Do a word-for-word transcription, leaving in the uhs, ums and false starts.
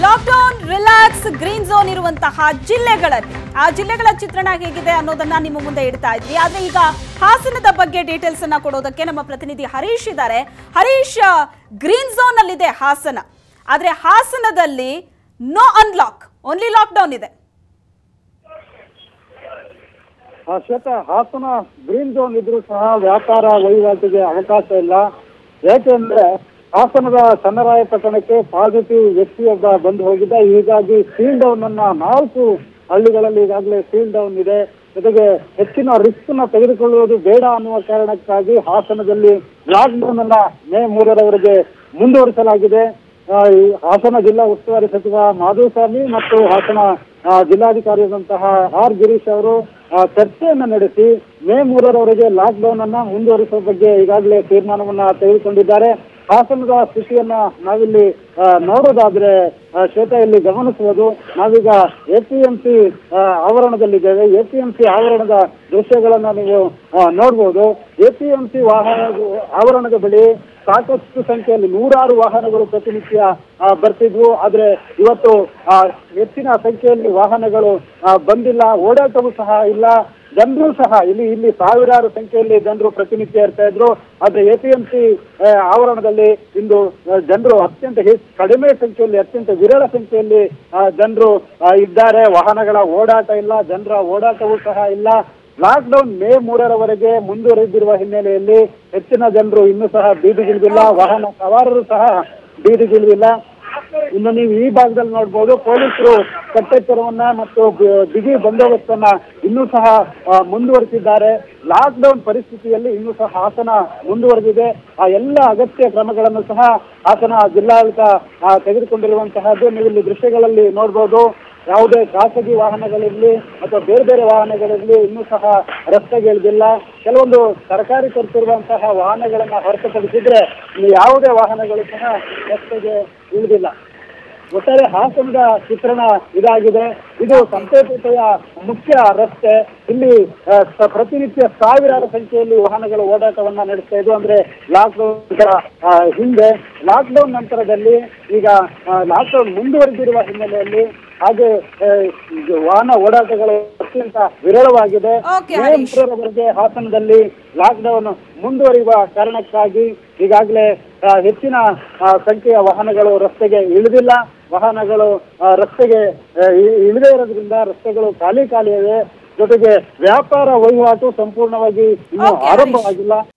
Lockdown relax green zone ಇರುವಂತಹ ಜಿಲ್ಲೆಗಳಲ್ಲಿ ಆ ಜಿಲ್ಲೆಗಳ ಚಿತ್ರಣ ಹೇಗಿದೆ ಅನ್ನೋದನ್ನ ನಿಮ್ಮ ಮುಂದೆ ಇಡ್ತಾ ಇದ್ವಿ. ಆದ್ರೆ ಈಗ ಹಾಸನದ ಬಗ್ಗೆ ಡೀಟೇಲ್ಸ್ ಅನ್ನ ಕೊಡೋದಕ್ಕೆ ನಮ್ಮ ಪ್ರತಿನಿಧಿ ಹರೀಶ್ ಇದ್ದಾರೆ. ಹರೀಶ್, ಗ್ರೀನ್ ಝೋನ್ ಅಲ್ಲಿದೆ ಹಾಸನ, ಆದ್ರೆ ಹಾಸನದಲ್ಲಿ ನೋ ಅನ್ಲಾಕ್, ಓನ್ಲಿ ಲಾಕ್ಡೌನ್ ಇದೆ. ಶ್ವೇತಾ, ಹಾಸನ ಗ್ರೀನ್ ಝೋನ್ ಇದ್ರೂ ಸಹ ವ್ಯಾಪಾರ ವಹಿವಾಟಿಗೆ ಅವಕಾಶ ಇಲ್ಲ. ಯಾಕೆಂದ್ರೆ ಹಾಸನದ ಚನ್ನರಾಯಪಟ್ಟಣಕ್ಕೆ ಪಾಸಿಟಿವ್ ವ್ಯಕ್ತಿಯೊಬ್ಬ ಬಂದು ಹೋಗಿದ್ದ. ಹೀಗಾಗಿ ಸೀಲ್ ಡೌನ್ ಅನ್ನ ನಾಲ್ಕು ಹಳ್ಳಿಗಳಲ್ಲಿ ಈಗಾಗಲೇ ಸೀಲ್ ಡೌನ್ ಇದೆ. ಜೊತೆಗೆ ಹೆಚ್ಚಿನ ರಿಸ್ಕ್ ನ ತೆಗೆದುಕೊಳ್ಳುವುದು ಬೇಡ ಅನ್ನುವ ಕಾರಣಕ್ಕಾಗಿ ಹಾಸನದಲ್ಲಿ ಲಾಕ್ ಡೌನ್ ಅನ್ನ ಮೇ ಮೂರರವರೆಗೆ ಮುಂದುವರಿಸಲಾಗಿದೆ. ಹಾಸನ ಜಿಲ್ಲಾ ಉಸ್ತುವಾರಿ ಸಚಿವ ಮಾಧುಸ್ವಾಮಿ ಮತ್ತು ಹಾಸನ ಜಿಲ್ಲಾಧಿಕಾರಿಯಾದಂತಹ ಆರ್ ಗಿರೀಶ್ ಅವರು ಚರ್ಚೆಯನ್ನ ನಡೆಸಿ ಮೇ ಮೂರರವರೆಗೆ ಲಾಕ್ ಡೌನ್ ಅನ್ನ ಮುಂದುವರಿಸುವ ಬಗ್ಗೆ ಈಗಾಗಲೇ ತೀರ್ಮಾನವನ್ನ ತೆಗೆದುಕೊಂಡಿದ್ದಾರೆ. ಹಾಸನದ ಸ್ಥಿತಿಯನ್ನ ನಾವಿಲ್ಲಿ ನೋಡೋದಾದ್ರೆ ಶ್ವೇತಾ, ಇಲ್ಲಿ ಗಮನಿಸುವುದು ನಾವೀಗ ಎಪಿಎಂಸಿ ಆವರಣದಲ್ಲಿದ್ದೇವೆ. ಎಪಿಎಂಸಿ ಆವರಣದ ದೃಶ್ಯಗಳನ್ನ ನೀವು ನೋಡ್ಬೋದು. ಎಪಿಎಂಸಿ ವಾಹನ ಆವರಣದ ಬಳಿ ಸಾಕಷ್ಟು ಸಂಖ್ಯೆಯಲ್ಲಿ ನೂರಾರು ವಾಹನಗಳು ಪ್ರತಿನಿತ್ಯ ಬರ್ತಿದ್ವು. ಆದ್ರೆ ಇವತ್ತು ಹೆಚ್ಚಿನ ಸಂಖ್ಯೆಯಲ್ಲಿ ವಾಹನಗಳು ಬಂದಿಲ್ಲ, ಓಡಾಟವೂ ಸಹ ಇಲ್ಲ. ಜನರು ಸಹ ಇಲ್ಲಿ ಇಲ್ಲಿ ಸಾವಿರಾರು ಸಂಖ್ಯೆಯಲ್ಲಿ ಜನರು ಪ್ರತಿನಿತ್ಯ ಇರ್ತಾ ಇದ್ರು. ಆದ್ರೆ ಎಪಿಎಂಸಿ ಆವರಣದಲ್ಲಿ ಇಂದು ಜನರು ಅತ್ಯಂತ ಕಡಿಮೆ ಸಂಖ್ಯೆಯಲ್ಲಿ, ಅತ್ಯಂತ ವಿರಳ ಸಂಖ್ಯೆಯಲ್ಲಿ ಜನರು ಇದ್ದಾರೆ. ವಾಹನಗಳ ಓಡಾಟ ಇಲ್ಲ, ಜನರ ಓಡಾಟವೂ ಸಹ ಇಲ್ಲ. ಲಾಕ್ ಡೌನ್ ಮೇ ಮೂರರವರೆಗೆ ಮುಂದುವರೆದಿರುವ ಹಿನ್ನೆಲೆಯಲ್ಲಿ ಹೆಚ್ಚಿನ ಜನರು ಇನ್ನೂ ಸಹ ಬೀದಿಗಿಳಿದಿಲ್ಲ, ವಾಹನ ಸವಾರರು ಸಹ ಬೀದಿಗಿಳಿದಿಲ್ಲ. ಇನ್ನು ನೀವು ಈ ಭಾಗದಲ್ಲಿ ನೋಡ್ಬೋದು, ಪೊಲೀಸರು ಕಟ್ಟೆಚ್ಚರವನ್ನ ಮತ್ತು ಬಿಗಿ ಬಂದೋಬಸ್ತನ್ನ ಇನ್ನೂ ಸಹ ಮುಂದುವರಿಸಿದ್ದಾರೆ. ಲಾಕ್ ಡೌನ್ ಪರಿಸ್ಥಿತಿಯಲ್ಲಿ ಇನ್ನೂ ಸಹ ಹಾಸನ ಮುಂದುವರೆದಿದೆ. ಆ ಎಲ್ಲ ಅಗತ್ಯ ಕ್ರಮಗಳನ್ನು ಸಹ ಹಾಸನ ಜಿಲ್ಲಾಡಳಿತ ತೆಗೆದುಕೊಂಡಿರುವಂತಹದ್ದು ನೀವು ಇಲ್ಲಿ ದೃಶ್ಯಗಳಲ್ಲಿ ನೋಡ್ಬೋದು. ಯಾವುದೇ ಖಾಸಗಿ ವಾಹನಗಳಿರಲಿ ಅಥವಾ ಬೇರೆ ಬೇರೆ ವಾಹನಗಳಿರಲಿ ಇನ್ನೂ ಸಹ ರಸ್ತೆಗೆ ಇಳಿದಿಲ್ಲ. ಕೆಲವೊಂದು ಸರ್ಕಾರಿ ತರುತ್ತಿರುವಂತಹ ವಾಹನಗಳನ್ನ ಹೊರತುಪಡಿಸಿದ್ರೆ ಯಾವುದೇ ವಾಹನಗಳು ಸಹ ರಸ್ತೆಗೆ ಇಳಿದಿಲ್ಲ. ಒಟ್ಟಾರೆ ಹಾಸನದ ಚಿತ್ರಣ ಇದಾಗಿದೆ. ಇದು ಸಂತೆಪೇಟೆಯ ಮುಖ್ಯ ರಸ್ತೆ. ಇಲ್ಲಿ ಪ್ರತಿನಿತ್ಯ ಸಾವಿರಾರು ಸಂಖ್ಯೆಯಲ್ಲಿ ವಾಹನಗಳು ಓಡಾಟವನ್ನ ನಡೆಸ್ತಾ ಇದ್ವು. ಅಂದ್ರೆ ಲಾಕ್ಡೌನ್ ಹಿಂದೆ, ಲಾಕ್ಡೌನ್ ನಂತರದಲ್ಲಿ ಈಗ ಲಾಕ್ಡೌನ್ ಮುಂದುವರೆದಿರುವ ಹಿನ್ನೆಲೆಯಲ್ಲಿ ಹಾಗೆ ವಾಹನ ಓಡಾಟಗಳು ಅತ್ಯಂತ ವಿರಳವಾಗಿದೆ. ಮೂರರವರೆಗೆ ಹಾಸನದಲ್ಲಿ ಲಾಕ್ಡೌನ್ ಮುಂದುವರಿಯುವ ಕಾರಣಕ್ಕಾಗಿ ಈಗಾಗಲೇ ಹೆಚ್ಚಿನ ಸಂಖ್ಯೆಯ ವಾಹನಗಳು ರಸ್ತೆಗೆ ಇಳಿದಿಲ್ಲ. ವಾಹನಗಳು ರಸ್ತೆಗೆ ಇಳಿದೇ ಇರೋದ್ರಿಂದ ರಸ್ತೆಗಳು ಖಾಲಿ ಖಾಲಿ ಇವೆ. ಜೊತೆಗೆ ವ್ಯಾಪಾರ ವಹಿವಾಟು ಸಂಪೂರ್ಣವಾಗಿ ಇನ್ನೂ ಆರಂಭವಾಗಿಲ್ಲ.